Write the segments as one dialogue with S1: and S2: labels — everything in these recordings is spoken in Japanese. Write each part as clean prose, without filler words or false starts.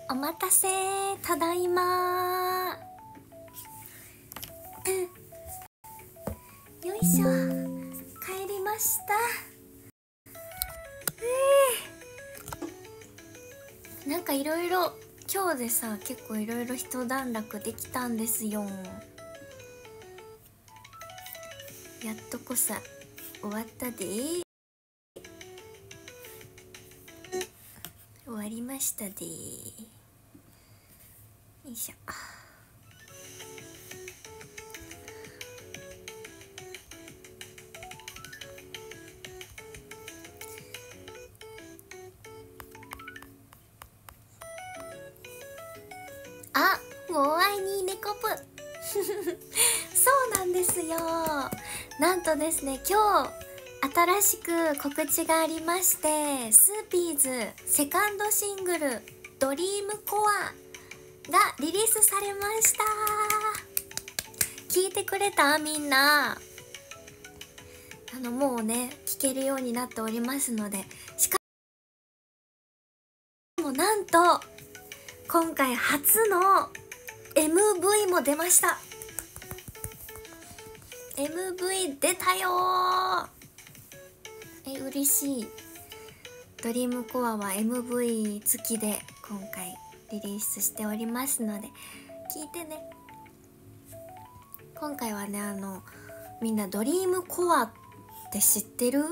S1: お待たせ、ただいま。よいしょ、帰りました。なんかいろいろ今日でさ、結構いろいろ一段落できたんですよ。やっとこさ終わったで。終わりましたで。よいしょ。あ、もう愛に猫ぷそうなんですよ。なんとですね、今日新しく告知がありまして、スーピーズセカンドシングル「ドリームコア」がリリースされました。聞いてくれた？みんな。もうね聞けるようになっておりますので、しかもなんと今回初の MV も出ました。 MV 出たよー。嬉しい。ドリームコアは MV 付きで今回リリースしておりますので聞いてね。今回はねみんなドリームコアって知ってる？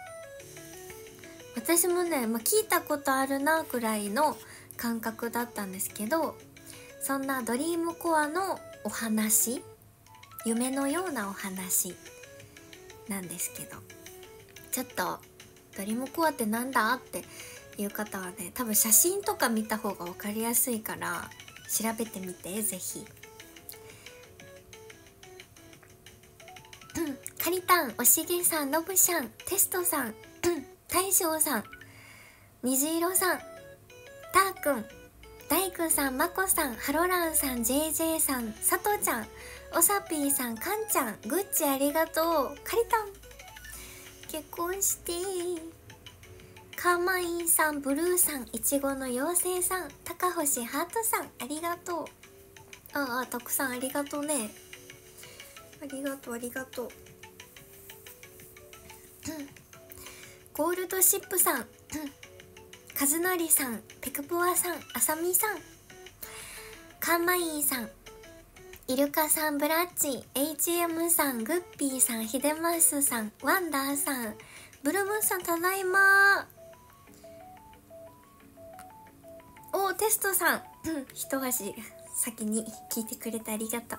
S1: 私もね、聞いたことあるなくらいの感覚だったんですけど、そんなドリームコアのお話、夢のようなお話なんですけど、ちょっとドリームコアってなんだっていう方はね、多分写真とか見た方が分かりやすいから調べてみて、ぜひ。カリタン、おしげさん、のぶしゃん、テストさん、大将さん、虹色さん、たーくん、大工さん、まこさん、ハロランさん、JJ さん、さとちゃん、おさぴーさん、かんちゃん、グッチありがとう。カリタン結婚してカーマインさん、ブルーさん、いちごの妖精さん、高星ハートさん、ありがとう。たくさんありがとうね。ありがとうありがとう。ゴールドシップさん、カズナリさん、ペクポワさん、あさみさん、カンマインさん、イルカさん、ブラッチ、HM さん、グッピーさん、ヒデマスさん、ワンダーさん、ブルームーンさん、ただいま。テストさん、一足先に聞いてくれてありがとう。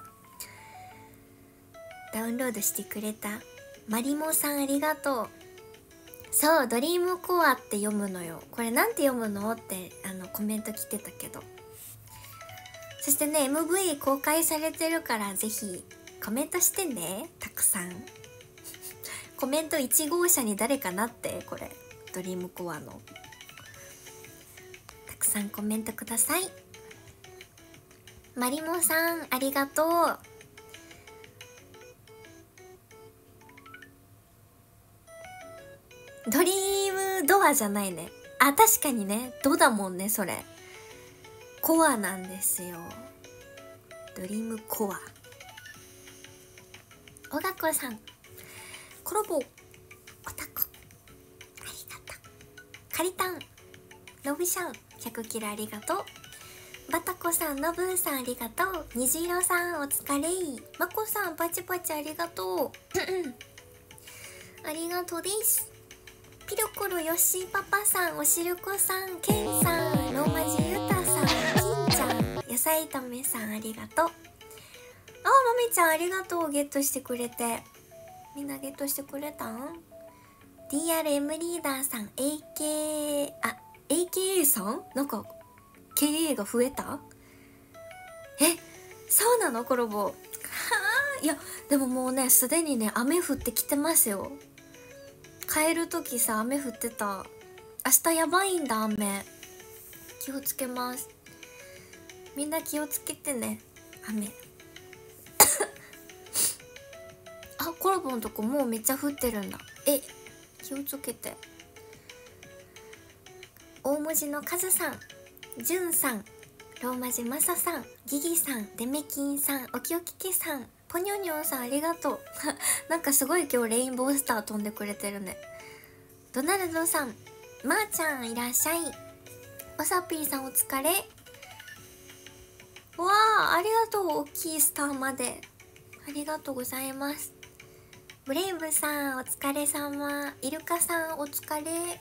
S1: ダウンロードしてくれたマリモさん、ありがとう。そう、ドリームコアって読むのよ。これなんて読むのってコメント来てたけど、そしてね MV 公開されてるからぜひコメントしてね、たくさんコメント1号車に誰かなって。これドリームコアのたくさんコメントください。マリモさんありがとう。ドリームドアじゃないね。確かにね、ドだもんね。それコアなんですよ。ドリームコア。おがこさん、コロボ、オタクありがとう。カリタン、のぶしゃん、100キロありがとう。バタコさん、のぶーさんありがとう。虹色さんお疲れ。まこさんパチパチありがとうありがとうです。ピロコロ、ヨッシーパパさん、おしるこさん、ケンさん、ローマ字ユタさん、金ちゃん、野菜炒めさんありがとう。まみちゃんありがとう。ゲットしてくれて。みんなゲットしてくれたん？ DRM リーダーさん、AKA さん、なんか KA が増えた？そうなの？コロボはあ。いやでももうね、すでにね雨降ってきてますよ。帰る時さ雨降ってた。明日やばいんだ雨。気をつけます。みんな気をつけてね、雨コラボのとこもうめっちゃ降ってるんだ。気をつけて。大文字のカズさん、ジュンさん、 ローマ字マサさん、ギギさん、デメキンさん、おきおきけさん、ポニョニョンさんありがとうなんかすごい今日レインボースター飛んでくれてるね。ドナルドさん、まーちゃんいらっしゃい。わさぴーさんお疲れ。わあ、ありがとう。大きいスターまでありがとうございます。ブレイブさんお疲れ様。イルカさんお疲れ。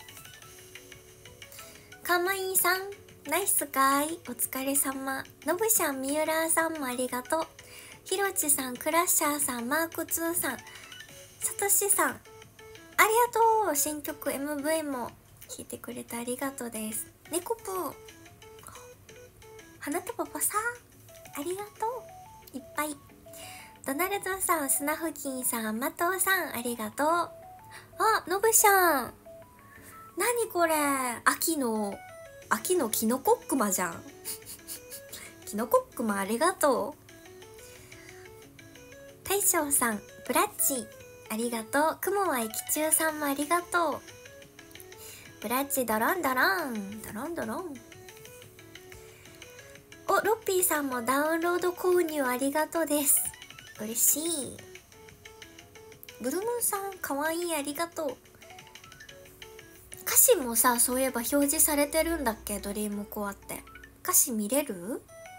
S1: かまいさんナイスガイお疲れ様。のぶしゃん、みゆらさんもありがとう。ひろちさん、クラッシャーさん、マーク2さん、さとしさんありがとう。新曲 MV も聴いてくれてありがとうです。ねこぷん、花とパパさんありがとういっぱい。ドナルドさん、スナフキンさん、マトウさんありがとう。あ、のぶしゃん、なにこれ、秋のキノコックマじゃんキノコックマありがとう。大将さん、ブラッチありがとう。雲は駅中さんもありがとう。ブラッチドロンドロンドロンドロン。お、ロッピーさんもダウンロード購入ありがとうです。嬉しい。ブルムーンさんかわいいありがとう。歌詞もさ、そういえば表示されてるんだっけ、ドリームコアって。歌詞見れる？ブ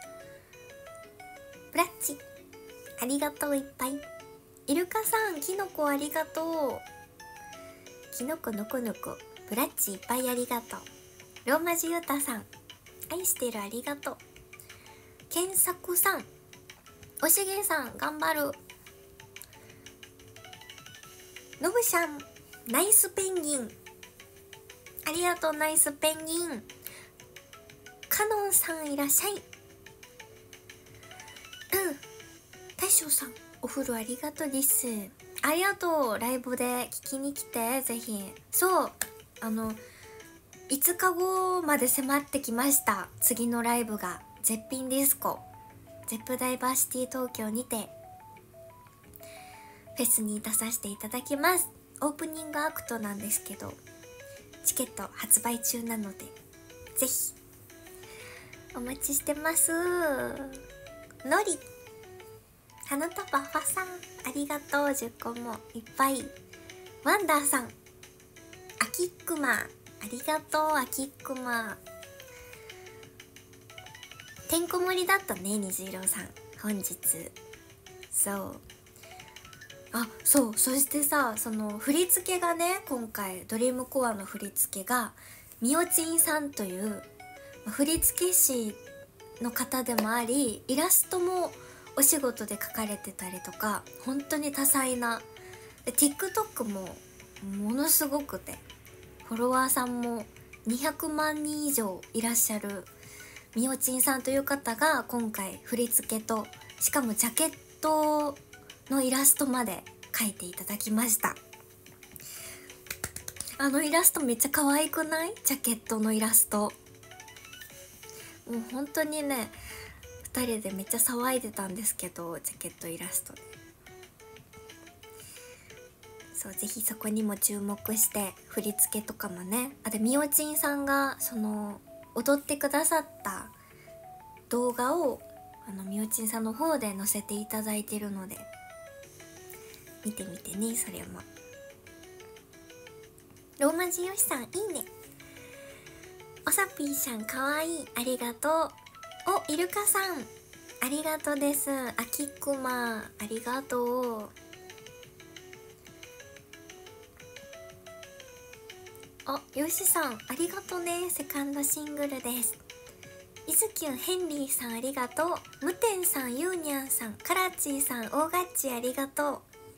S1: ラッチありがとういっぱい。イルカさん、キノコありがとう。キノコのこのこ。ブラッチいっぱいありがとう。ローマ字ユタさん、愛してるありがとう。ケンサクさん、おしげさん頑張る。のぶしゃん、ナイスペンギンありがとう。ナイスペンギン。カノンさんいらっしゃい。大将さん、お風呂ありがとうです。ありがとう。ライブで聞きに来て、ぜひ。そう、5日後まで迫ってきました。次のライブが絶品ディスコゼップダイバーシティ東京にてフェスに出させていただきます。オープニングアクトなんですけど、チケット発売中なのでぜひお待ちしてます。のり、花束ファさんありがとう。10個もいっぱい。ワンダーさん、アキックマありがとう。アキックマてんこ盛りだったね、虹色さん本日。そうそう、そしてさ、その振り付けがね、今回ドリームコアの振り付けがみおちんさんという振付師の方でもあり、イラストもお仕事で描かれてたりとか、本当に多彩な。で TikTok もものすごくて、フォロワーさんも200万人以上いらっしゃるみおちんさんという方が今回振り付けと、しかもジャケットのイラストまで描いていただきました。あのイラストめっちゃ可愛くない？ジャケットのイラストもう本当にね、2人でめっちゃ騒いでたんですけど、ジャケットイラストで。そう、ぜひそこにも注目して振り付けとかもね。でみおちんさんがその踊ってくださった動画をみおちんさんの方で載せていただいてるので見てみてね。それもローマ字よしさんいいね。おさぴーさんかわいいありがとう。お、イルカさんありがとうです。あきくまありがとう。よしさんありがとうね。セカンドシングルです。いずきゅんヘンリーさんありがとう。むてんさん、ゆうにゃんさん、カラッチーさん、おーがっちありがとう。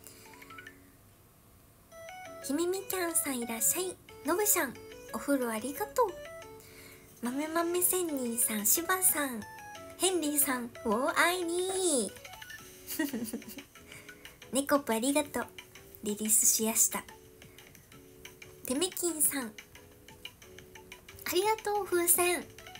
S1: ひみみちゃんさんいらっしゃい。のぶしゃんお風呂ありがとう。まめまめせんにーさん、しばさん、ヘンリーさん、おーあいにーねこぷありがとう。リリースしやした。てめきんさんありがとう。風船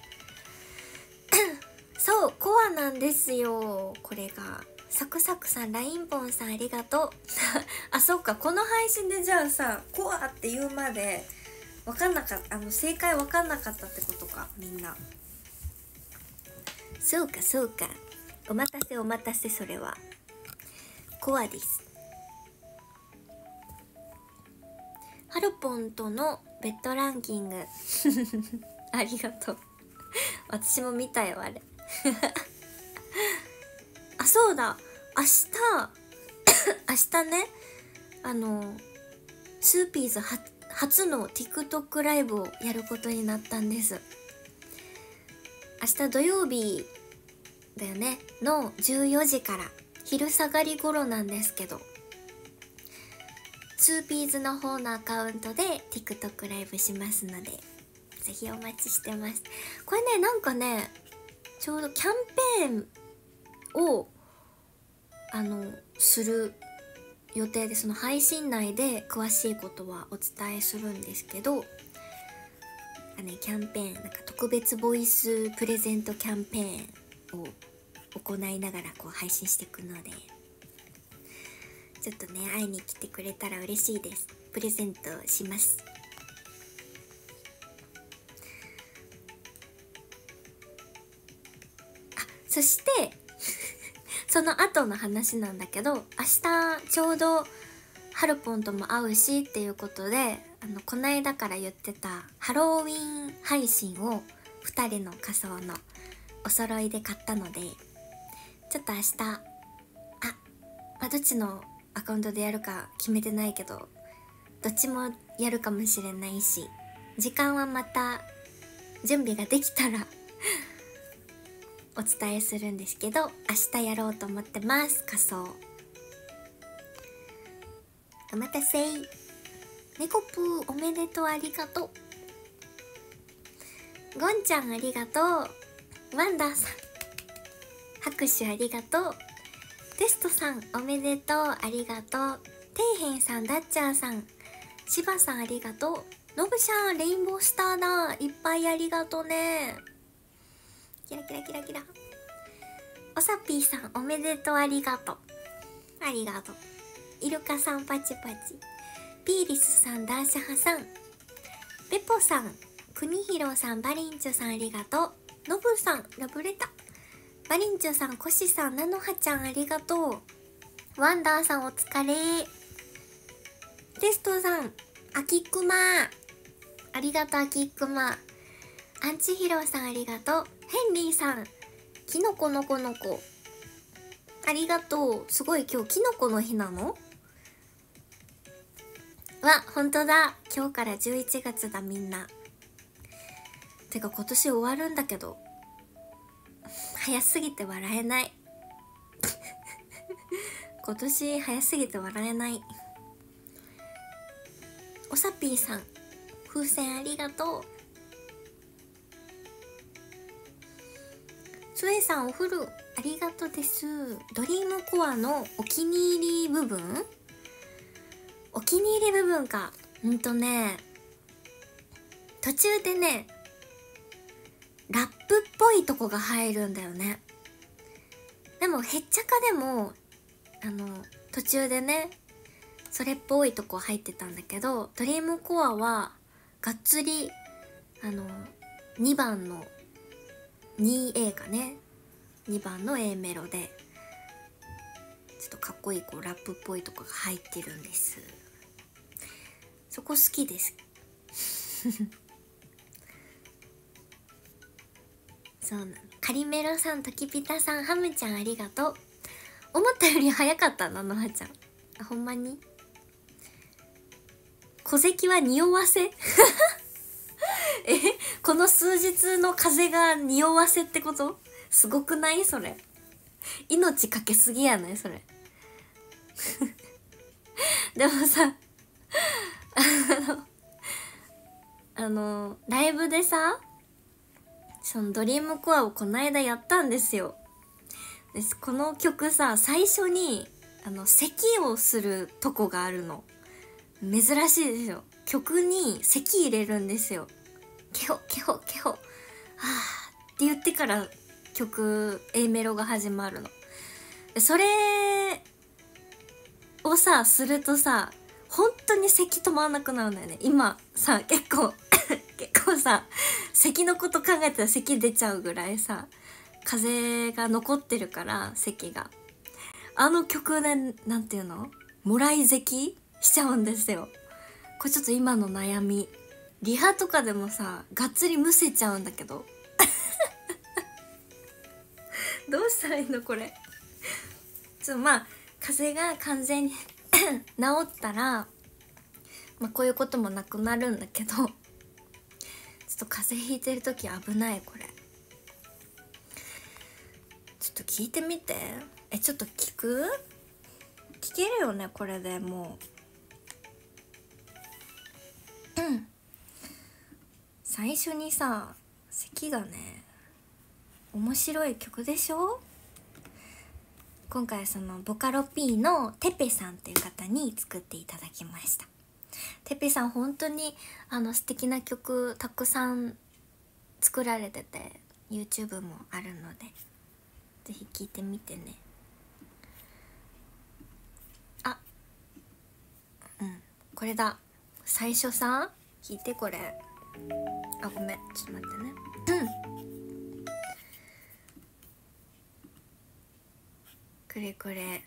S1: そう、コアなんですよ。これがサクサクさん、ラインボンさんありがとうあ、そっか、この配信でじゃあさ、コアって言うまで分かんなかった、正解分かんなかったってことか。みんなそうかそうか、お待たせお待たせ、それはコアです。ハルポンとのベッドランキングありがとう私も見たよあれあ、そうだ、明日明日ね、スーピーズ初の TikTok ライブをやることになったんです。明日土曜日だよねの14時から昼下がり頃なんですけど、スーピーズの方のアカウントで TikTok ライブしますので、ぜひお待ちしてます。これね、なんかね、ちょうどキャンペーンをする予定で、その配信内で詳しいことはお伝えするんですけど、キャンペーン、なんか特別ボイスプレゼントキャンペーンを行いながらこう配信していくので、ちょっとね会いに来てくれたら嬉しいです。プレゼントします。そしてその後の話なんだけど、明日ちょうどハルポンとも会うしっていうことで、こないだから言ってたハロウィン配信を2人の仮装のお揃いで買ったので、ちょっと明日どっちのアカウントでやるか決めてないけど、どっちもやるかもしれないし、時間はまた準備ができたらお伝えするんですけど、明日やろうと思ってます。仮装お待たせ。猫プーおめでとう、ありがとう。ゴンちゃんありがとう。ワンダーさん拍手ありがとう。テストさんおめでとう、ありがとう。テイヘンさん、ダッチャーさん、シバさんありがとう。ノブシャンレインボースターだ、いっぱいありがとうね。キラキラキラキラ。おさぴーさんおめでとう、ありがとう。ありがとう。イルカさんパチパチ。ピーリスさん、ダーシャハさん、ペポさん、クニヒロさん、バリンチュさんありがとう。ノブさんラブレタ、バリンチュさん、コシさん、ナノハちゃんありがとう。ワンダーさんお疲れ。テストさん、アキクマありがとう。アキクマ。アンチヒロさんありがとう。ヘンリーさん、キノコのこのこありがとう。すごい今日キノコの日なの？わ、ほんとだ。今日から11月だみんな。てか今年終わるんだけど早すぎて笑えない今年早すぎて笑えない。おさぴーさん、風船ありがとう。スエさん、お風呂ありがとうです。ドリームコアのお気に入り部分、お気に入り部分か。途中でねラップっぽいとこが入るんだよね。でもへっちゃかでも途中でねそれっぽいとこ入ってたんだけど、ドリームコアはがっつり2番の 2A かね、2番の A メロでちょっとかっこいいこうラップっぽいとこが入ってるんです。そこ好きですそうなの。カリメロさん、トキピタさん、ハムちゃんありがとう。思ったより早かったな、のはちゃん。あ、ほんまに戸籍は匂わせこの数日の風が匂わせってこと？すごくないそれ。命かけすぎやないそれでもさライブでさ、そのドリームコアをこの間やったんですよ。でこの曲さ、最初に咳をするとこがあるの。珍しいですよ。曲に咳入れるんですよ。ケホケホケホはぁって言ってから曲 A メロが始まるの。それをさするとさ、本当に咳止まらなくなるんだよね。今さ結構さ咳のこと考えたら咳出ちゃうぐらいさ風が残ってるから席が、あの曲でなんていうの、もらい咳しちゃうんですよ。これちょっと今の悩み。リハとかでもさがっつりむせちゃうんだけどどうしたらいいのこれ。まあ風邪が完全に治ったら、まあ、こういうこともなくなるんだけど、ちょっと風邪ひいてる時危ない。これちょっと聞いてみて。ちょっと聞けるよねこれでもう最初にさ咳がね、面白い曲でしょ。今回そのボカロ P のてぺさんっていう方に作っていただきました。てぺさん本当に素敵な曲たくさん作られてて YouTube もあるのでぜひ聴いてみてね。あ、これだ。最初さ聞いてこれ。あ、ごめんちょっと待ってね。これこれ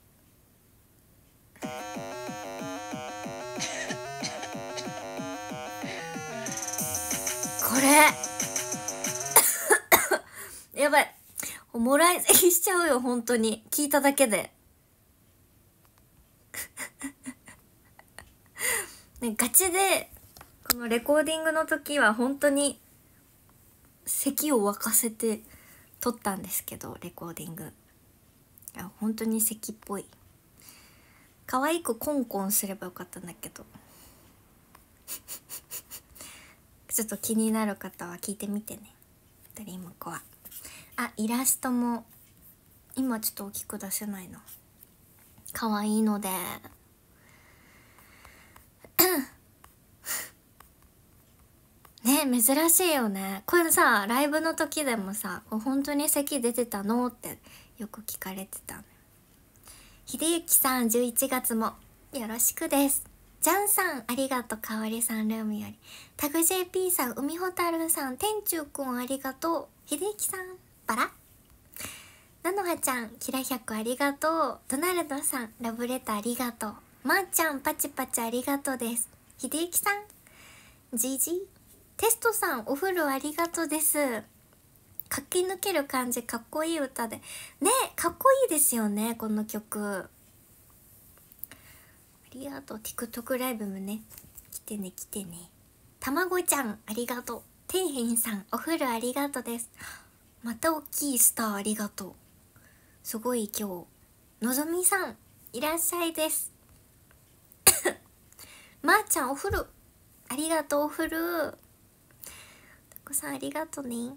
S1: これやばい、もらい咳しちゃうよ本当に聞いただけでね、ガチでこのレコーディングの時は本当に咳を沸かせて撮ったんですけど、レコーディング本当に咳っぽい。可愛くコンコンすればよかったんだけどちょっと気になる方は聞いてみてね。ドリームコア。あ、イラストも今ちょっと大きく出せないの。可愛いのでね、珍しいよね。これさライブの時でもさ本当に咳出てたのってよく聞かれてたの。秀幸さん11月もよろしくです。ジャンさんありがとう。かおりさんルームより。タグ JP さん、海ほたるさん、天中くんありがとう。秀幸さんバラなのはちゃんキラ100ありがとう。ドナルドさんラブレターありがとう。まーちゃんパチパチありがとうです。秀幸さんジジテストさんお風呂ありがとうです。駆け抜ける感じかっこいい歌でね。かっこいいですよねこの曲。ありがとう。 TikTok ライブもね来てね来てね。たまごちゃんありがとう。てんへんさんお風呂ありがとうです。また大きいスターありがとう。すごい今日。のぞみさんいらっしゃいです。まーちゃんお風呂ありがとう。お風呂たこさんありがとうね。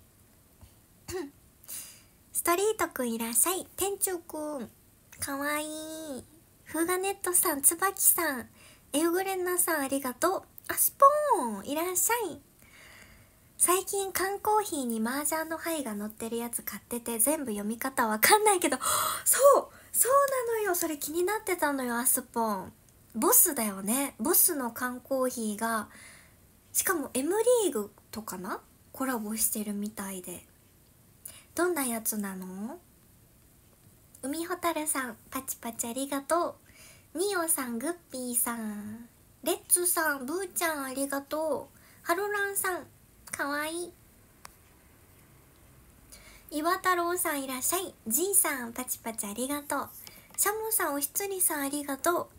S1: ストリートくんいらっしゃい。店長くんかわいい。フーガネットさん、つばきさん、エウグレンナさんありがとう。あ、スポーンいらっしゃい。最近缶コーヒーに麻雀の牌が載ってるやつ買ってて全部読み方わかんないけどそうなのよ。それ気になってたのよ。アスポンボスだよね。ボスの缶コーヒーがしかも M リーグとかなコラボしてるみたいで、どんなやつなの？海ほたるさんパチパチありがとう。ニオさんグッピーさんレッツさんブーちゃんありがとう。ハロランさんかわいい。岩太郎さんいらっしゃい。ジーさんパチパチありがとう。シャモさんおひつりさんありがとう。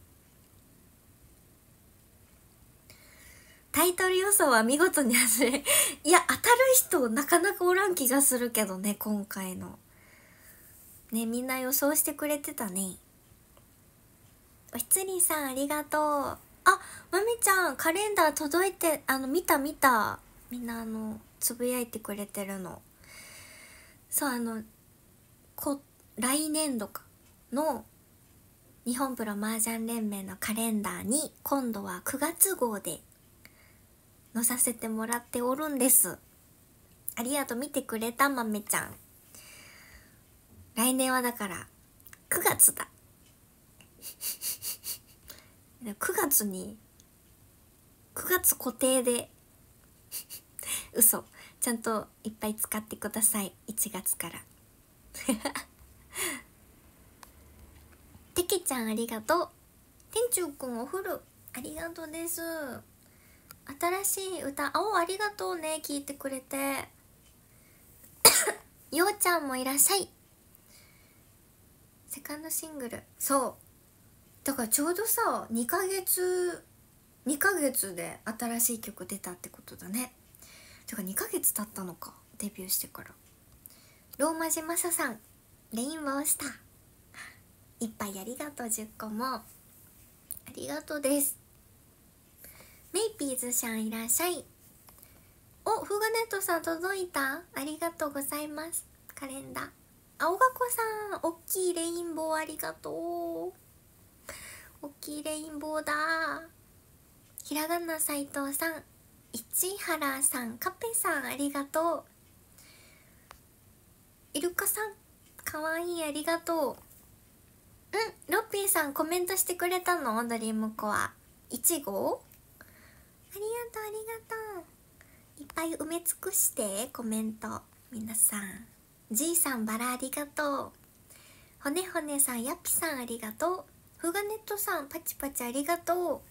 S1: タイトル予想は見事に外れいや当たる人なかなかおらん気がするけどね。今回のねみんな予想してくれてたね。おひつりさんありがとう。あ、まみちゃんカレンダー届いて見たみんなつぶやいてくれてるの。そう来年度かの日本プロ麻雀連盟のカレンダーに今度は9月号で載させてもらっておるんです。ありがとう。見てくれたまめちゃん。来年はだから9月だ9月固定で嘘ちちゃんといっぱい使ってください、1月からてけちゃんありがとう。天中くんお風呂ありがとうです。新しい歌ありがとうね、聞いてくれてようちゃんもいらっしゃい。セカンドシングル、そうだからちょうどさ2ヶ月で新しい曲出たってことだね。てか2ヶ月経ったのか、デビューしてから。ローマ字マサさん、レインボースターいっぱいありがとう。10個もありがとうです。メイピーズさんいらっしゃい。お、フガネットさん届いた、ありがとうございます。カレンダー青がこさん、おっきいレインボーありがとう。おっきいレインボーだ。ひらがな斉藤さん、市原さん、カペさんありがとう。イルカさんかわいい、ありがとう。ロッピーさんコメントしてくれたの、ドリームコア1号ありがとう、ありがとう。いっぱい埋め尽くしてコメント皆さん。G さんバラありがとう。ほねほねさん、やっぴさんありがとう。フガネットさんパチパチありがとう。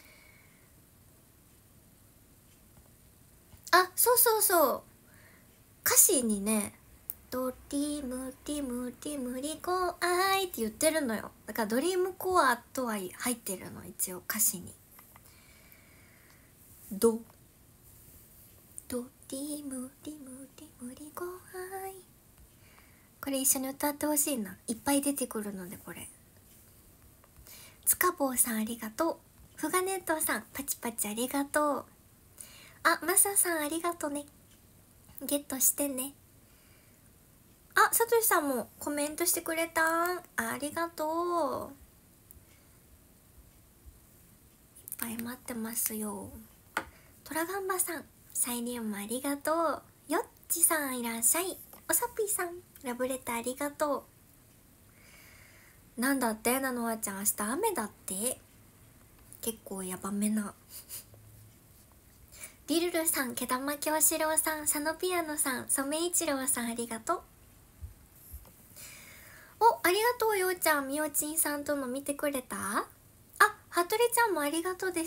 S1: あ、そうそうそう、歌詞にねドリームリムリムリコアイって言ってるのよ。だからドリームコアとは入ってるの、一応歌詞に。ドリムリムリムリコアイ、これ一緒に歌ってほしいな、いっぱい出てくるので。これつかぼうさんありがとう。フガネットさんパチパチありがとう。あ、マサさんありがとね、ゲットしてね。あ、さとしさんもコメントしてくれた、ありがとう。いっぱい待ってますよ。トラガンバさん、サイリウムありがとう。よっちさんいらっしゃい。おさぴーさんラブレターありがとう。なんだってなのあちゃん、明日雨だって。結構やばめなリルルさん、毛玉京志郎さん、佐野ピアノさん、染一郎さんありがとう。お、ありがとう。ようちゃん、みおちんさんとの見てくれた。あ、はとりちゃんもありがとうです。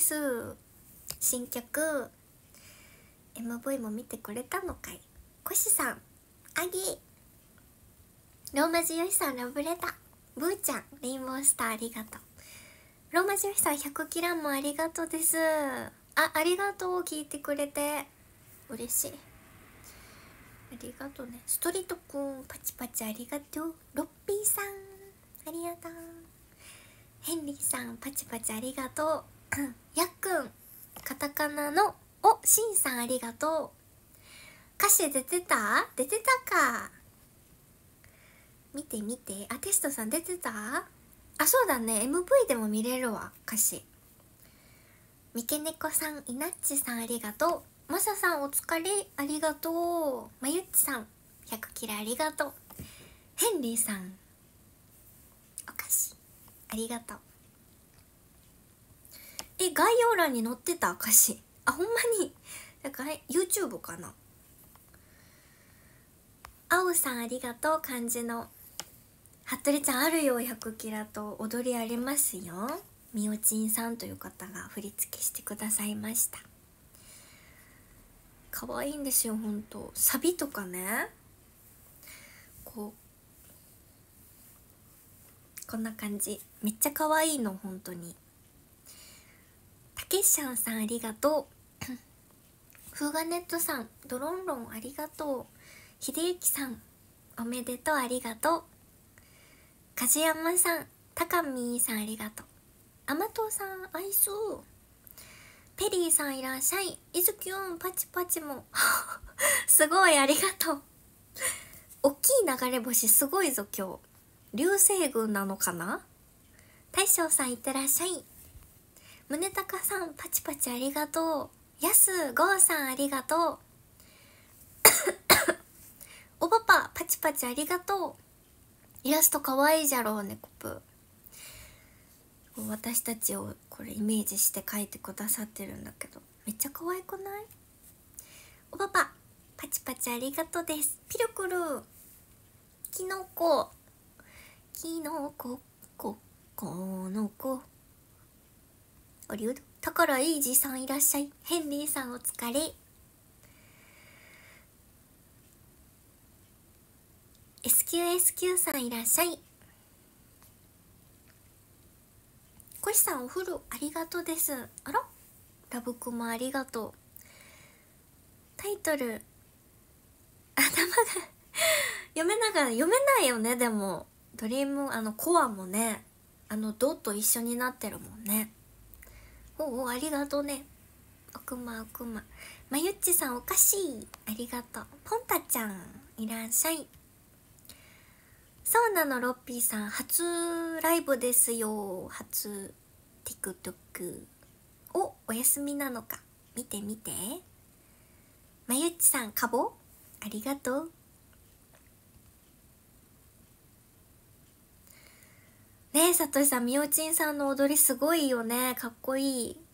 S1: 新曲 MV も見てくれたのかい。コシさん、あげローマ字よしさんラブレター。ブーちゃん、レインボースターありがとう。ローマ字よしさん100キラもありがとうです。ありがとう、聞いてくれて嬉しい、ありがとうね。ストリートくんパチパチありがとう。ロッピーさんありがとう。ヘンリーさんパチパチありがとうやっくんカタカナのシンさんありがとう。歌詞出てたか、見て見て。テストさん出てた。そうだね、 MV でも見れるわ歌詞。三毛猫さん、いなっちさんありがとう。マサさんお疲れありがとう。まゆっちさん100キラありがとう。ヘンリーさんお菓子ありがとう。概要欄に載ってた歌詞。ほんまに。だから YouTube かな。あおさんありがとう。漢字の服部ちゃんあるよ、100キラと踊りありますよ。みおちんさんという方が振り付けしてくださいました。可愛いんですよほんと。サビとかね、こんな感じ、めっちゃ可愛いの本当に。たけしゃんさんありがとうフーガネットさんドロンロンありがとう。ひでゆきさんおめでとうありがとう。かじやまさん、たかみーさんありがとう。あまとうさんアイス。ペリーさんいらっしゃい。いずきゅんパチパチもすごいありがとう。おっきい流れ星すごいぞ今日。流星群なのかな。大将さんいってらっしゃい。宗高さんパチパチありがとう。やすごうさんありがとうおパパパチパチありがとう。イラストかわいいじゃろうね、コプ。私たちをこれイメージして描いてくださってるんだけど、めっちゃ可愛くない？おパパパチパチありがとうです。ピルクルキノコキノコココのコありがとう。宝いいじさんいらっしゃい。ヘンリーさんお疲れ。SQSQ さんいらっしゃい。コシさんお風呂ありがとうです。あらラブコもありがとう。タイトル頭が読めないよね。でもドリームコアもねドと一緒になってるもんね。おありがとうね。奥間まゆっちさんおかしいありがとう。ポンタちゃんいらっしゃい。そうなのロッピーさん初ライブですよ。初 TikTok お休みなのか見てみて。まゆっちさんカボありがとうね。えさとしさんみおちんさんの踊りすごいよね。かっこいい。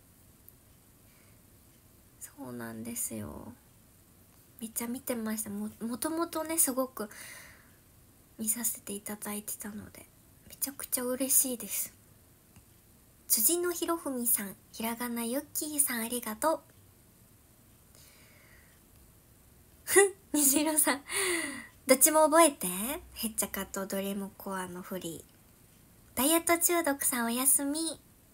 S1: そうなんですよ。めっちゃ見てました。もともとねすごく見させていただいてたのでめちゃくちゃ嬉しいです。辻野ひろふみさんひらがなゆっきーさんありがとう。虹色さんどっちも覚えて。へっちゃかとドリームコアのフリー。ダイエット中毒さんおやすみ。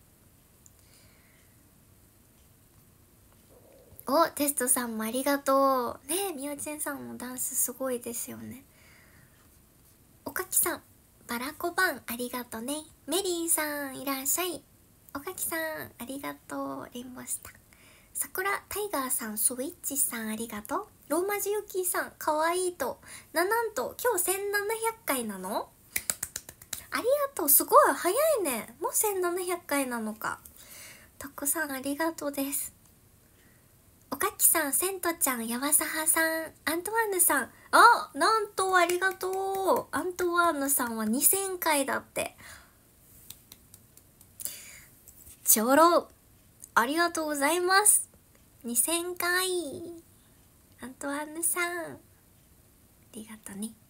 S1: おテストさんもありがとうね。えみおちんさんもダンスすごいですよね。おかきさんバラコバンありがとね。メリーさんいらっしゃい。おかきさんありがとう。レインボースターさくらタイガーさんスイッチさんありがとう。ローマ字ユキさんかわいいとなんと今日1700回なの。ありがとう。すごい早いね。もう1700回なのか。たくさんありがとうです。おかきさんセントちゃんやわさはさんアントワーヌさんなんとありがとう。アントワーヌさんは2000回だって。ちょろありがとうございます。2000回アントワーヌさんありがとうね。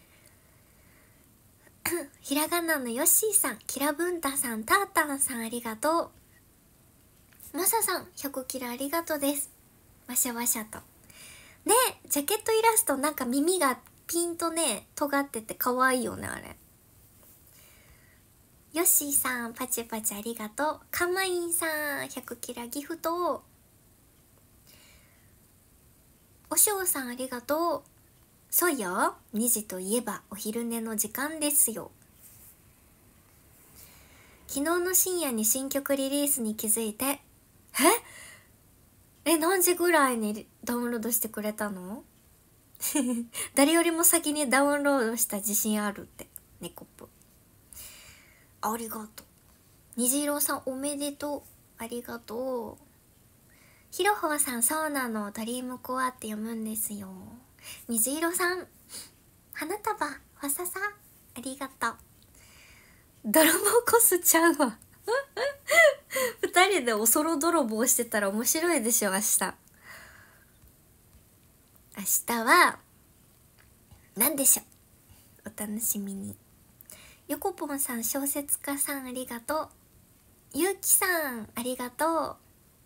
S1: ひらがなのヨッシーさんキラブンタさんタータンさんありがとう。マサさん100キラありがとうです。わしゃわしゃとね。ジャケットイラストなんか耳がピンとね尖ってて可愛いよねあれ。ヨッシーさんパチパチありがとう。かまいんさん100キラギフト。おしょうさんありがとう。そうよ2時といえばお昼寝の時間ですよ。昨日の深夜に新曲リリースに気づいて何時ぐらいにダウンロードしてくれたの？誰よりも先にダウンロードした自信あるってねこっぷ。ありがとう。虹色さんおめでとうありがとう。ひろほうさんそうなのドリームコアって読むんですよ。虹色さん花束わささありがとう。泥棒こすちゃうわ二人でおそろ泥棒してたら面白いでしょ。明日は何でしょう。お楽しみに。よこぽんさん小説家さんありがとう。ゆうきさんありがと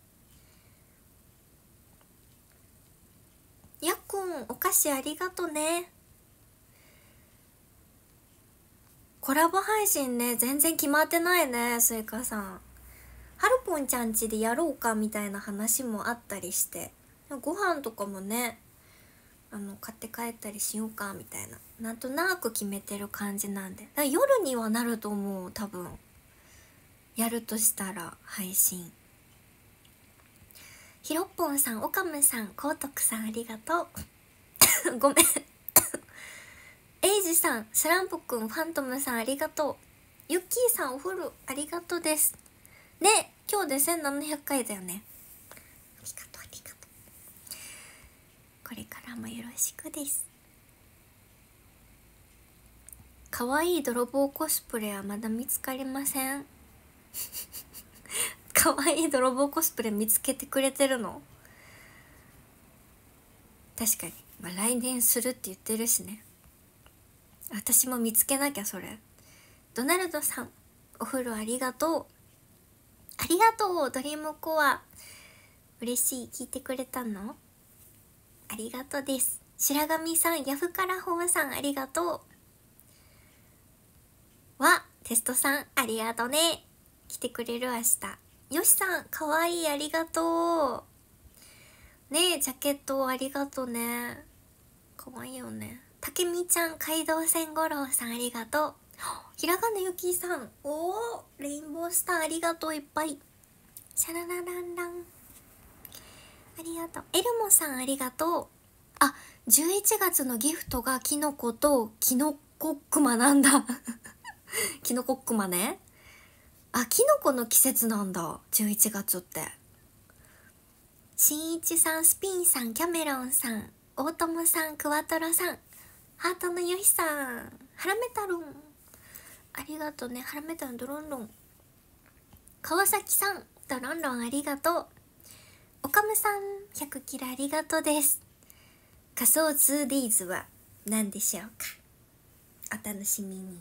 S1: う。やっくんお菓子ありがとね。コラボ配信ね全然決まってないね。スイカさんはるぽんちゃん家でやろうかみたいな話もあったりして、ご飯とかもね買って帰ったりしようかみたいななんとなく決めてる感じなんで、だから夜にはなると思う。多分やるとしたら配信。ひろっぽんさんおかむさんこうとくさんありがとうごめんエイジさんスランプくんファントムさんありがとう。ユッキーさんお風呂ありがとうですね。今日で1700回だよね。ありがとうありがとう。これからもよろしくです。かわいい泥棒コスプレはまだ見つかりませんかわいい泥棒コスプレ見つけてくれてるの？確かにまあ、来年するって言ってるしね。私も見つけなきゃそれ。ドナルドさん、お風呂ありがとう。ありがとう、ドリームコア。嬉しい、聞いてくれたの？ありがとうです。白神さん、ヤフカラホーさん、ありがとう。テストさん、ありがとうね。来てくれる明日。よしさん、かわいい、ありがとう。ねえ、ジャケットありがとうね。かわいいよね。たけみちゃん、街道線五郎さん、ありがとう。ひらがなゆきさん、おー、レインボースターありがとう、いっぱい。シャララランラン。ありがとう。エルモさん、ありがとう。あ、11月のギフトがキノコとキノコクマなんだ。キノコクマね。あ、キノコの季節なんだ、11月って。しんいちさん、スピンさん、キャメロンさん、大友さん、クワトロさん、ハートのよしさん、ハラメタロン。ありがとうね、ハラメタロン、ドロンロン。川崎さん、ドロンロンありがとう。おかむさん、100キラありがとうです。仮想 2days は何でしょうか。お楽しみに。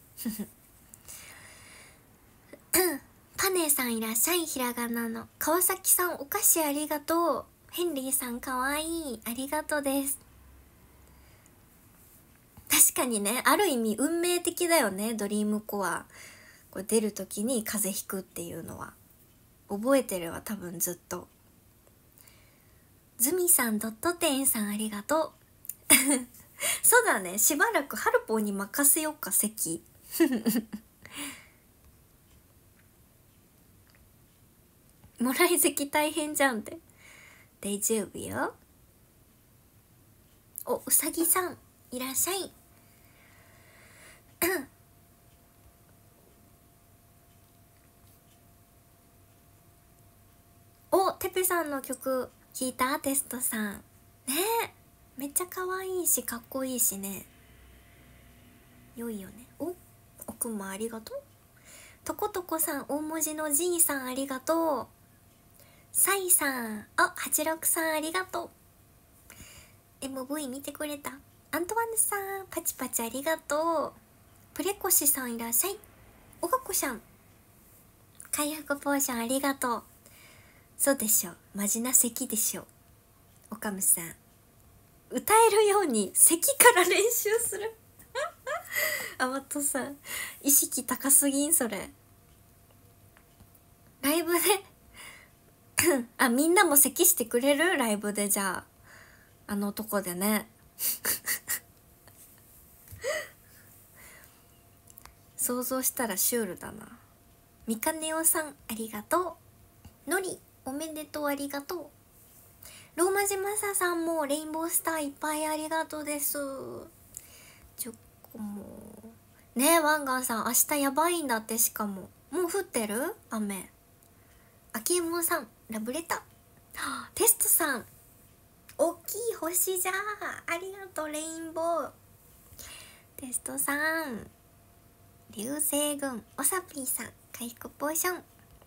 S1: パネさんいらっしゃい。ひらがなの川崎さん、お菓子ありがとう。ヘンリーさん、かわいい、ありがとうです。確かにね、ある意味運命的だよね、ドリームコア。これ出るときに風邪ひくっていうのは覚えてるわ、多分ずっと。ズミさん、ドットテンさん、ありがとう。そうだね、しばらくハルポーに任せよっか、席。もらい席大変じゃんって。大丈夫よ。お、うさぎさん、いらっしゃい。お、てぺさんの曲聴いた？テストさん。ねえ、めっちゃ可愛いし、かっこいいしね。良いよね。お、おくまありがとう。とことこさん、大文字の G さん、ありがとう。サイさん、あ、86さん、ありがとう。MV 見てくれた？アントワヌさん、パチパチありがとう。プレコシさん、いらっしゃい。おがこさん、回復ポーションありがとう。そうでしょ、マジな咳でしょ。おかむさん、歌えるように咳から練習する。あ、まとさん、意識高すぎんそれ。ライブであ、みんなも咳してくれる？ライブで。じゃああのとこでね。想像したらシュールだな。みかねおさん、ありがとう。のり、おめでとう、ありがとう。ローマ字マサさんもレインボースターいっぱいありがとうです。10個もねえ。ワンガンさん、明日やばいんだって。しかももう降ってる雨。あきえもんさん、ラブレター。テストさん、おっきい星じゃー、ありがとう。レインボー。テストさん、流星群、おさぴーさん、回復ポーション。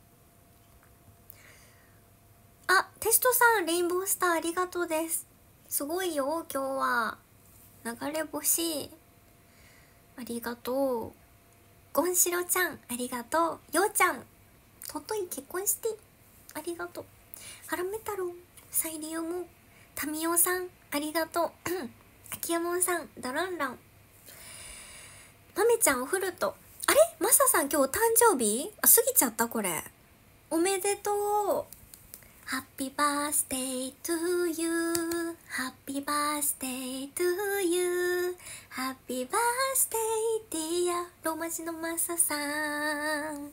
S1: あ、テストさん、レインボースターありがとうです。すごいよ今日は。流れ星ありがとう。ゴンシロちゃん、ありがとう。ようちゃん、ととい結婚してありがとう。ハラメ太郎、サイリウム、タミオさん、ありがとう。アキヤモンさん、ダランラン、マメちゃん、おフルト。あれ、マサさん、今日お誕生日？あ、過ぎちゃったこれ。おめでとう。ハッピーバースデートゥーユー、ハッピーバースデートゥーユー、ハッピーバースデーディアローマ字のマサさん、ハッピーバ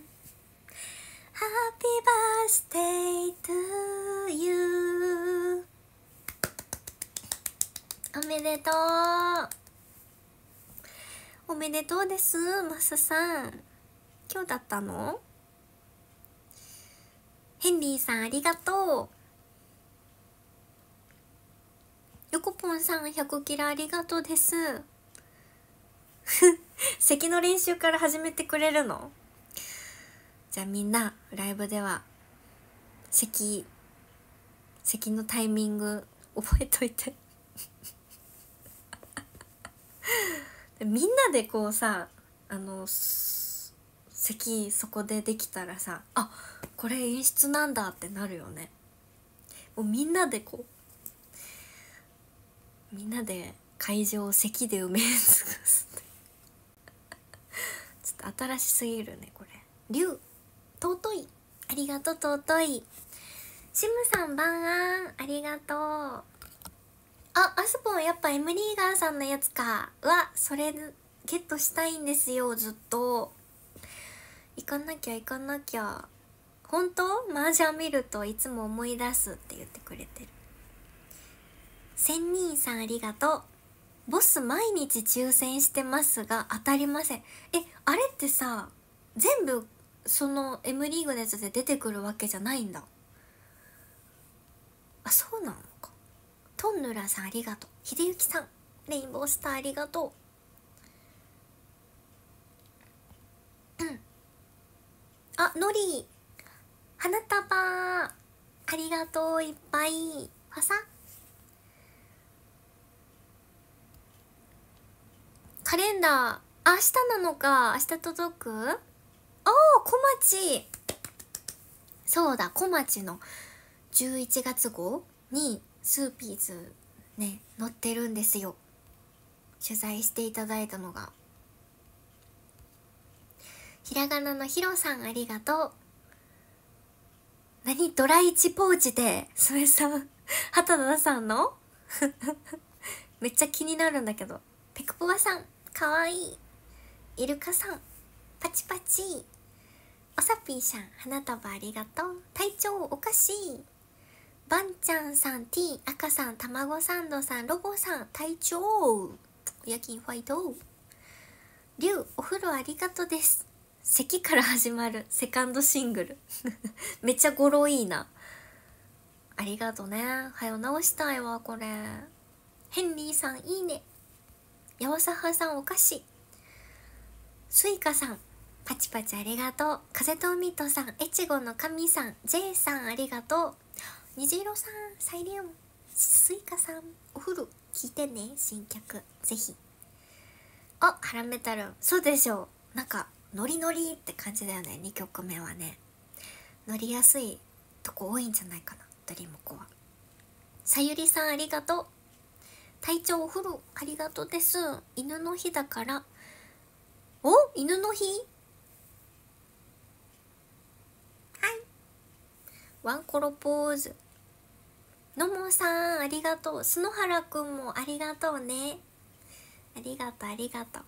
S1: ースデートゥーユー。おめでとう。おめでとうです、マサさん。今日だったの？ヘンリーさん、ありがとう。ヨコポンさん、100キラありがとうです。咳の練習から始めてくれるの？じゃあみんなライブでは咳のタイミング覚えといて。 みんなでこうさ席そこでできたらさ、あ、これ演出なんだってなるよね。もうみんなでこうみんなで会場を席で埋め尽くすってちょっと新しすぎるねこれ。龍尊い、ありがとう尊い。シムさん晩安、ありがとう。あ、アスポンやっぱエムリーガーさんのやつか。それゲットしたいんですよ、ずっと。行かなきゃ行かなきゃ。本当？麻雀見るといつも思い出すって言ってくれてる。千人さんありがとう。ボス毎日抽選してますが当たりません。あれってさ、全部その M リーグのやつで出てくるわけじゃないんだ。あ、そうなのか。トンヌラさんありがとう。秀幸さんレインボースターありがとう。あ、ノリ花束ありがとう、いっぱい。ファサカレンダー明日なのか。明日届く。ああ、小町。そうだ、小町の11月号にスーピーズね載ってるんですよ。取材していただいたのが。ひらがなのひろさんありがとう。何ドラ1ポーチでそれさ畑田さんのめっちゃ気になるんだけど。ペクポワさんかわいい。イルカさんパチパチ。おさぴーさん花束ありがとう。体調おかしい。バンちゃんさん T 赤さんたまごサンドさんロボさん体調夜勤ファイト。リュウお風呂ありがとうです。咳から始まるセカンドシングルめっちゃ語呂いいな。ありがとね。はよ直したいわこれ。ヘンリーさんいいね。ヤワサハさんお菓子。スイカさんパチパチありがとう。風と海とさんエチゴの神さん J さんありがとう。虹色さんサイリウム。スイカさんお風呂聞いてね、新曲ぜひ。あ、ハラメタルそうでしょう。なんかノリノリって感じだよね。2曲目はね乗りやすいとこ多いんじゃないかな、ドリームコア。さゆりさんありがとう。体調お風呂ありがとうです。犬の日だから。お、犬の日。はい、ワンコロポーズ。のもさんありがとう。篠原くんもありがとうね。ありがとうありがとう。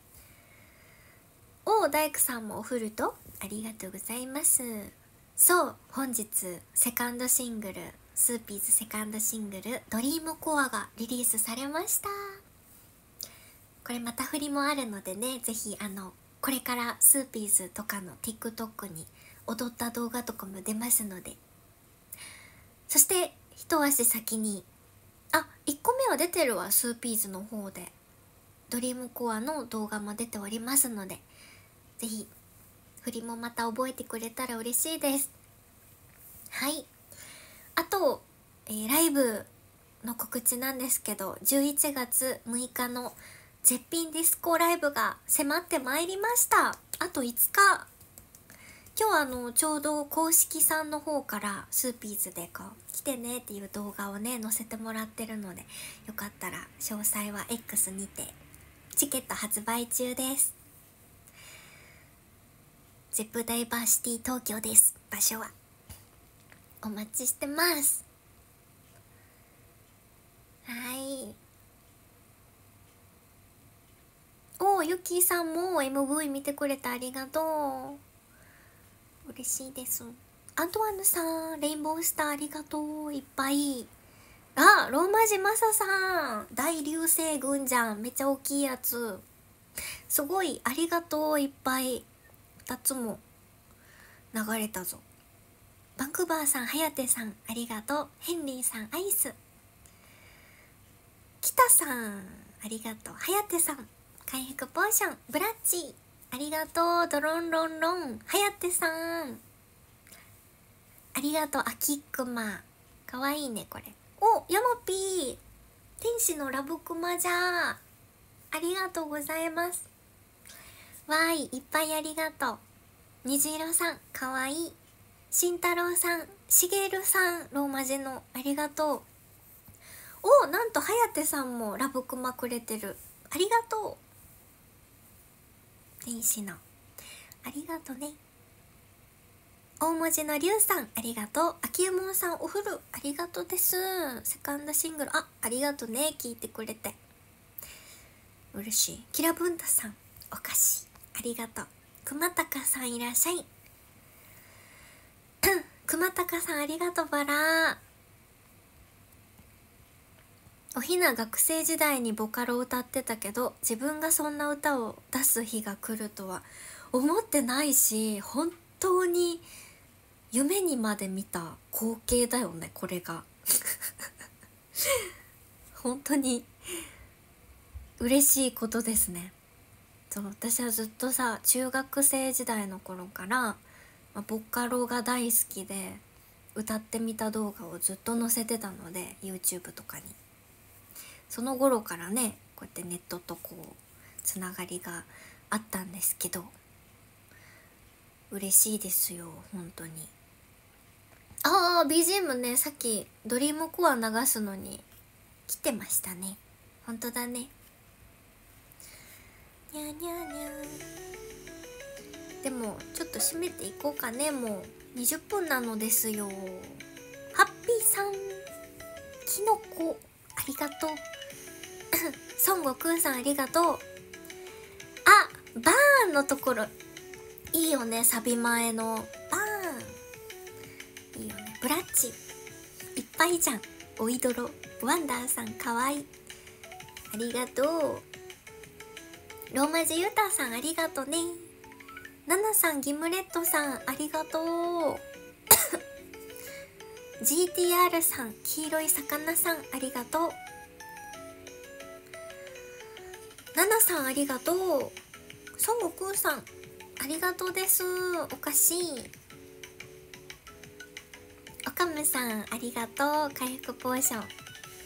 S1: お、大工さんもお風呂とありがとうございます。そう、本日セカンドシングル、スーピーズセカンドシングルドリームコアがリリースされました。これまた振りもあるのでね、ぜひこれからスーピーズとかの TikTok に踊った動画とかも出ますので。そして一足先に1個目は出てるわ、スーピーズの方でドリームコアの動画も出ておりますので、ぜひ振りもまた覚えてくれたら嬉しいです。はい、あと、ライブの告知なんですけど、11月6日の絶品ディスコライブが迫ってまいりました。あと5日。今日ちょうど公式さんの方からスーピーズでこう来てねっていう動画をね載せてもらってるので、よかったら詳細は X にてチケット発売中です。ゼップダイバーシティ東京です。場所はお待ちしてます。はい。おー、ゆきーさんも MV 見てくれてありがとう。嬉しいです。アントワンヌさんレインボースターありがとう。いっぱい。あ、ローマ字マサさん大流星群じゃん。めっちゃ大きいやつ。すごいありがとう。いっぱい2つも流れたぞ。バンクーバーさんはやてさんありがとう。ヘンリーさんアイス。北さんありがとう。はやてさん回復ポーション。ブラッチありがとう。ドロンロンロン。はやてさんありがとう。あきっくまかわいいねこれ。お、ヤマピー天使のラブクマじゃあありがとうございます。わーい、いっぱいありがとう。虹色さんかわいい。慎太郎さん、しげるさん、ローマ字のありがとう。お、なんとはやてさんもラブクマくれてる。ありがとう。天使のありがとね。大文字のりゅうさんありがとう。あきえもんさんお風呂ありがとうです。セカンドシングルありがとね、聞いてくれて嬉しい。キラブンタさんお菓子ありがとう。くまたかさんいらっしゃい。くまたかさんありがとう。バラおひな学生時代にボカロ歌ってたけど、自分がそんな歌を出す日が来るとは思ってないし、本当に夢にまで見た光景だよね、これが本当に嬉しいことですね。そう私はずっとさ、中学生時代の頃から、ボカロが大好きで歌ってみた動画をずっと載せてたので YouTube とかに、その頃からねこうやってネットとこうつながりがあったんですけど、嬉しいですよ本当に。BGM ね、さっきドリームコア流すのに来てましたね。本当だね。にゃにゃにゃ。でもちょっと締めていこうかね。もう20分なのですよ。ハッピーさんきのこありがとう孫悟空さんありがとう。バーンのところいいよね。サビ前のバーンいいよね。ブラッチいっぱいじゃん。おいどろワンダーさんかわいいありがとう。ローマ字ユタさんありがとね。ナナさんギムレットさんありがとうGTR さん黄色い魚さんありがとう。ナナさんありがとう。孫悟空さんありがとうです。おかしい。おかむさんありがとう。回復ポーション。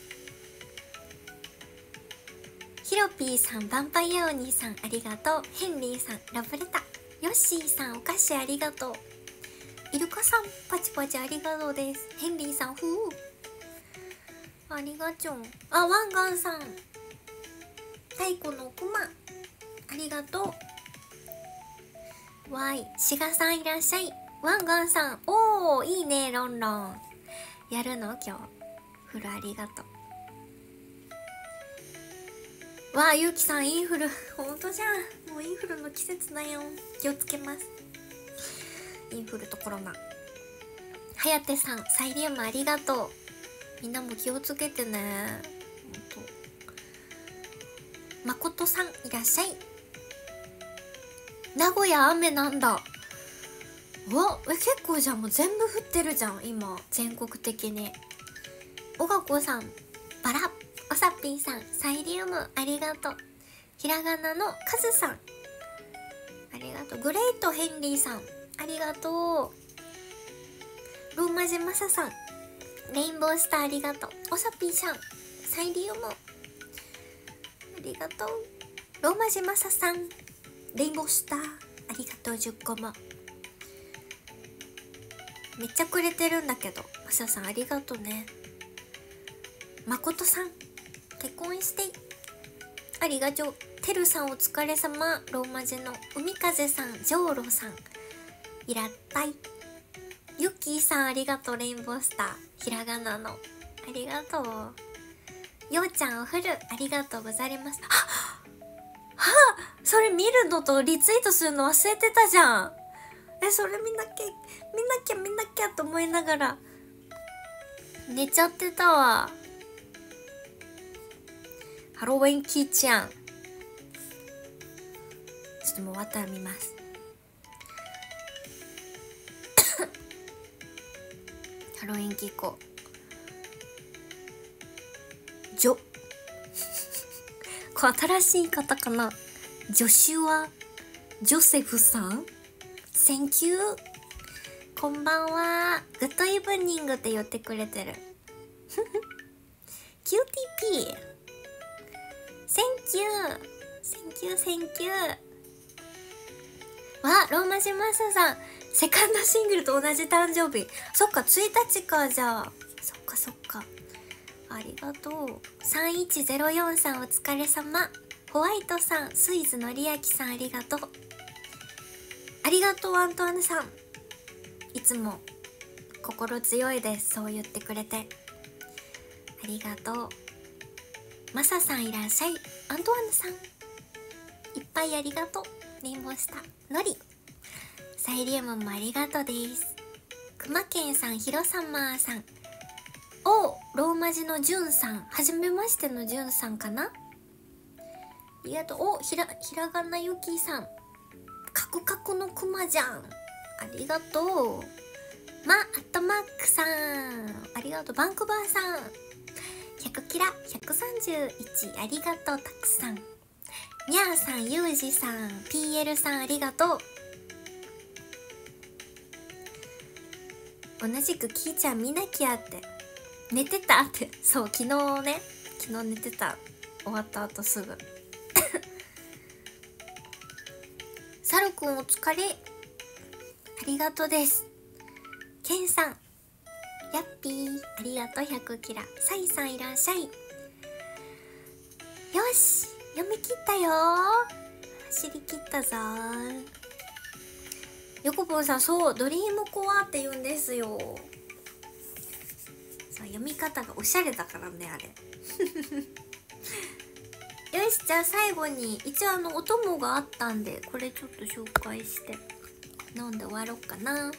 S1: ヒロピーさん、ヴァンパイアお兄さんありがとう。ヘンリーさんラブレタ。ヨッシーさんお菓子ありがとう。イルカさんパチパチありがとうです。ヘンリーさんふうありがちょん。ワンガンさん太鼓のクマありがとう。わいシガさんいらっしゃい。ワンガンさんおーいいね。ロンロンやるの今日フルありがとう。ゆうきさんインフルほんとじゃん。もうインフルの季節だよ。気をつけます。インフルとコロナ。はやてさんサイリウムありがとう。みんなも気をつけてね。ほんとまことさんいらっしゃい。名古屋雨なんだ。結構じゃん。もう全部降ってるじゃん今全国的に。おがこさんバラ。おさっぴーさんサイリウムありがとう。ひらがなのカズさんありがとう。グレイトヘンリーさんありがとう。ローマ字マサさんレインボースターありがとう。おさっぴーさんサイリウムありがとう。ローマ字マサさんレインボースターありがとう。10個もめっちゃくれてるんだけど、マサさんありがとうね。まことさん結婚してありがとう。てるさんお疲れ様。ローマ字の海風さんジョーロさんいらっぱい。ユッキーさんありがとう。レインボースターひらがなのありがとう。ようちゃんお風呂ありがとうございます。それ見るのとリツイートするの忘れてたじゃん。それ見なきゃと思いながら寝ちゃってたわ。ハロウィンキーちゃんちょっともう終わったら見ますハロウィンキーこれ新しい方かな。ジョシュア・ジョセフさんセンキュー。こんばんは。グッドイブニングって言ってくれてるキューティーピーセンキュー。 キューセンキュー。わ、ローマ字マサさんセカンドシングルと同じ誕生日。そっか、1日か。じゃあそっかそっか、ありがとう。3104さんお疲れ様。ホワイトさん、スイズのりあきさんありがとう。ありがとうアントワヌさん、いつも心強いです、そう言ってくれて。ありがとう。マサさんいらっしゃい。アントワヌさんいっぱいありがとう。レインボースターのり、サイリウムもありがとうです。くまけんさん、ひろさまーさん、おローマ字のじゅんさん、はじめましてのじゅんさんかな。ありがとう。おひらがなゆきさん、カクカクのくまじゃん、ありがとう。アットマックさんありがとう。バンクバーさん100キラ131ありがとう。たくさん。にゃーさん、ゆうじさん、 PL さんありがとう。同じくキーちゃん見なきゃって。寝てたって。そう、昨日寝てた。終わった後すぐサルくんお疲れ、ありがとうです。ケンさんヤッピーありがとう。100キラ。サイさんいらっしゃい。よし、読み切ったよ。走り切ったぞー。ヨコポンさん、そう、ドリームコアって言うんですよ。そう、読み方がおしゃれだからね、あれよし、じゃあ最後に一応お供があったんで、これちょっと紹介して飲んで終わろうかな。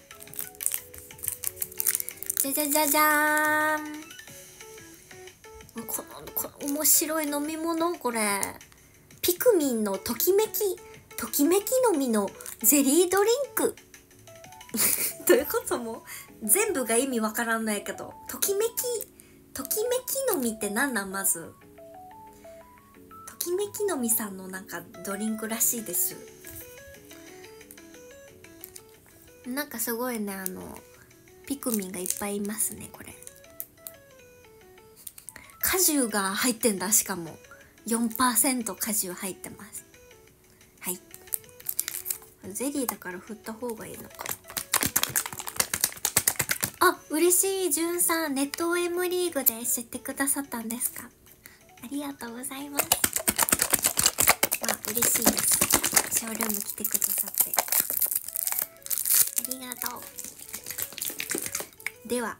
S1: じゃじゃじゃじゃーん。この面白い飲み物、これピクミンのときめきの実のゼリードリンクどういうこと？も全部が意味わからんのやけど、ときめきの実ってなんなん？まずときめきの実さんのなんかドリンクらしいです。なんかすごいね、ピクミンがいっぱいいますね。これ果汁が入ってんだ。しかも 4% 果汁入ってます。はい、ゼリーだから振った方がいいのか。あ、嬉しい。じゅんさん、ネット OM リーグで知ってくださったんですか？ありがとうございます。嬉しいです。ショールーム来てくださってありがとう。では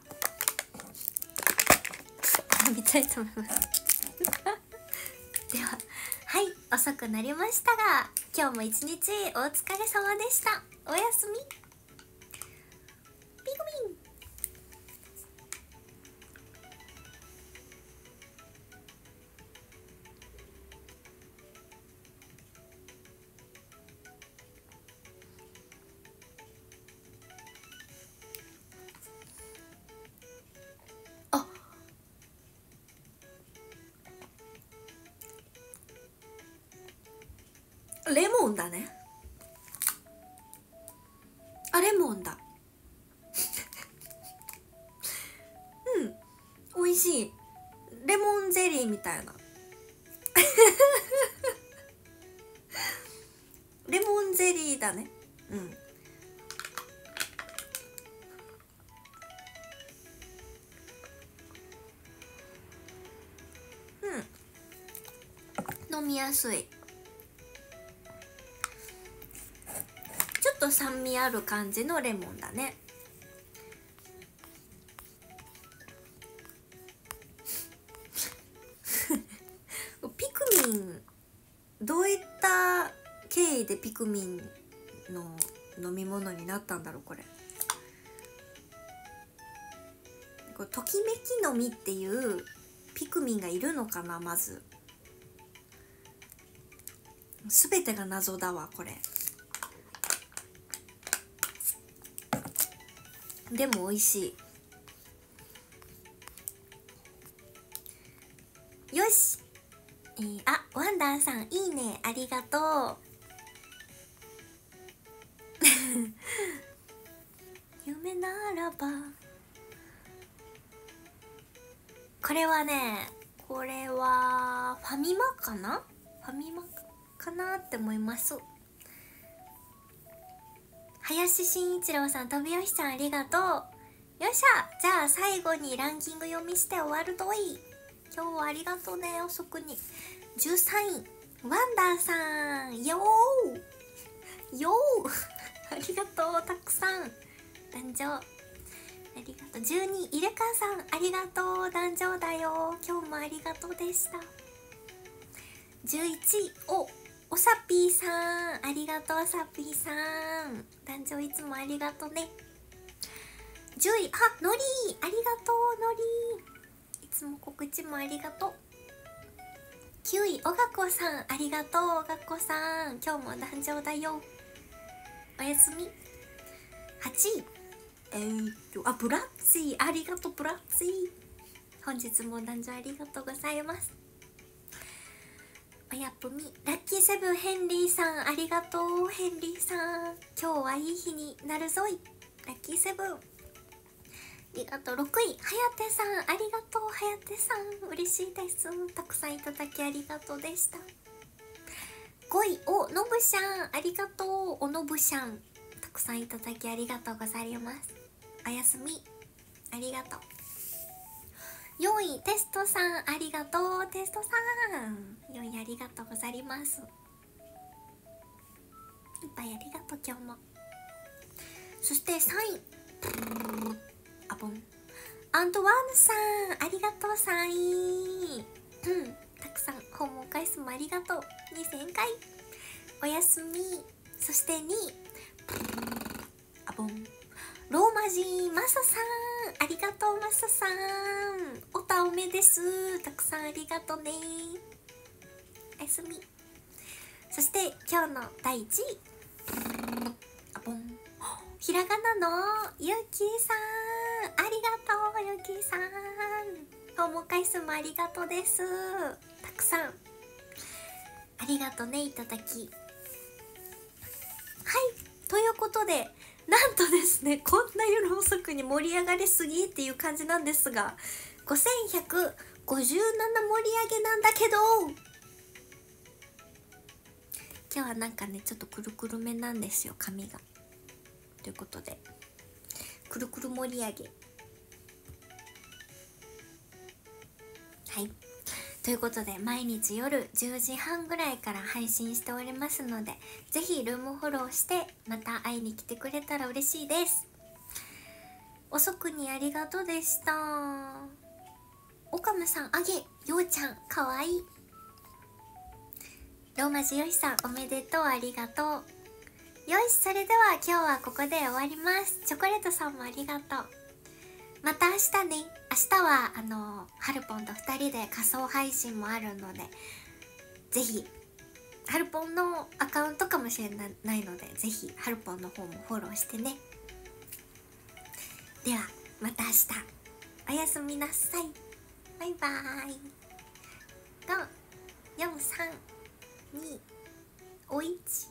S1: 飲みたいと思いますでは、はい、遅くなりましたが、今日も一日お疲れ様でした。おやすみ。ピグミン。あ、レモンだね。あ、レモンだうん、美味しい。レモンゼリーみたいなレモンゼリーだね。うん、飲みやすい。ちょっと酸味ある感じのレモンだね。ピクミン、どういった経緯でピクミンの飲み物になったんだろう。これときめきの実っていうピクミンがいるのかな。まず全てが謎だわこれ。でも美味しい。よし、あ、ワンダーさんいいね、ありがとう夢ならば。これはね、これはファミマかな。ファミマかなって思います。林真一郎さん、飛吉さんありがとう。よっしゃ、じゃあ最後にランキング読みして終わるといい。今日はありがとうね、遅くに。13位ワンダーさん、よーよーありがとう、たくさん壇上ありがとう。12位イルカさん、ありがとう、壇上だよ、今日もありがとうでした。11位おさぴーさん、ありがとう、さぴーさん、壇上いつもありがとうね。10位のりー、ありがとう、のりー、いつも告知もありがとう。9位おがこさん、ありがとう、おがこさん、今日も壇上だよ、おやすみ。8位ブラッツィ、ありがとう、ブラッツィ、本日も壇上ありがとうございます。おやぷみ、ラッキーセブンヘンリーさん、ありがとう、ヘンリーさん、今日はいい日になるぞい、ラッキーセブン、ありがとう。6位はやてさん、ありがとう、はやてさん、嬉しいです、たくさんいただきありがとうでした。5位おのぶしゃん、ありがとう、おのぶしゃん、たくさんいただきありがとうございます、おやすみ、ありがとう。4位テストさん、ありがとう、テストさん、4位ありがとうございます、いっぱいありがとう今日も。そして3位あぼんアントワーヌさん、ありがとう、3位たくさん訪問回数もありがとう、2000回、おやすみ。そして2位あぼんローマ人マサさん、ありがとう、マサさん、おたおめです、たくさんありがとうね、おやすみ。そして今日の第1位あぼんひらがなのゆうきーさん、ありがとう、ゆうきーさん、訪問回数もありがとうです、たくさんありがとうね、いただき。はい、ということでなんとですね、こんな夜遅くに盛り上がりすぎっていう感じなんですが、5157盛り上げなんだけど、今日はなんかねちょっとくるくるめなんですよ、髪が。ということでくるくる盛り上げ、はい、ということで毎日夜10時半ぐらいから配信しておりますので、ぜひルームフォローしてまた会いに来てくれたら嬉しいです。遅くにありがとうでした。おかむさん、あげようちゃんかわいい。ローマ字よしさん、おめでとう、ありがとう。よし、それでは今日はここで終わります。チョコレートさんもありがとう。また明日ね。明日はハルポンと2人で仮想配信もあるので、ぜひハルポンのアカウントかもしれないので、ぜひハルポンの方もフォローしてね。ではまた明日、おやすみなさい。バイバーイ。5、4、3、2、1